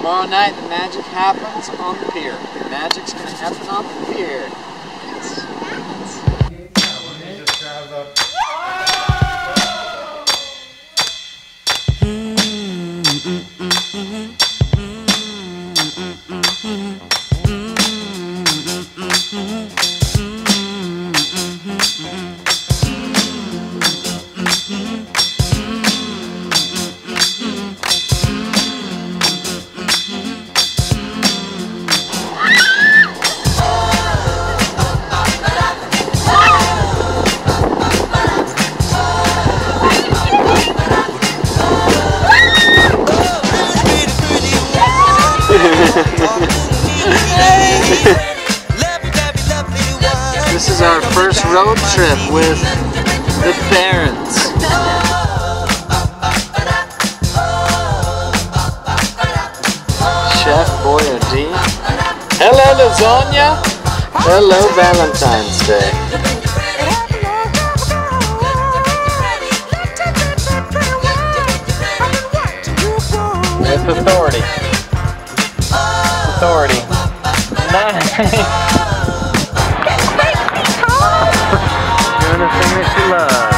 Tomorrow night the magic happens on the pier. The magic's gonna happen on the pier. This is our first road trip with the parents. Chef Boyardee. Hello lasagna. Hello Valentine's Day. With authority. Authority. Nice. Doing the thing that she loves.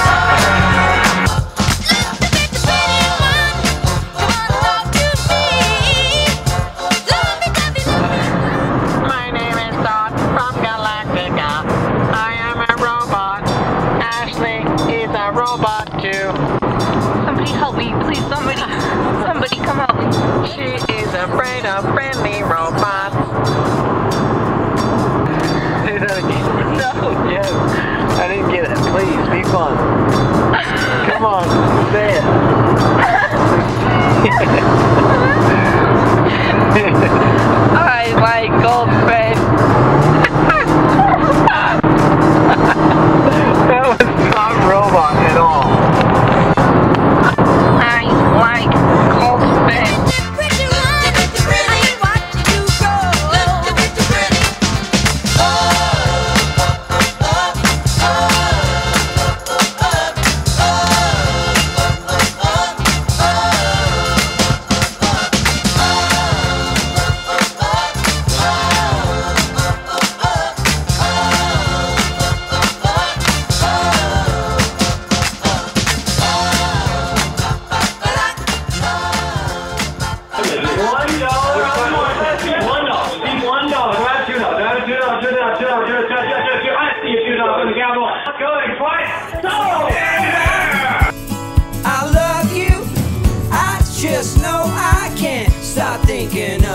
My name is Dot from Galactica. I am a robot. Ashley is a robot too. Somebody help me, please. Somebody come help me. She is afraid of friendly robots. Say that again. No. Yes. I didn't get it. Please, be fun. Come on, say it. I like goldfish. That was not robot at all. I like goldfish. I love you, I just know I can't stop thinking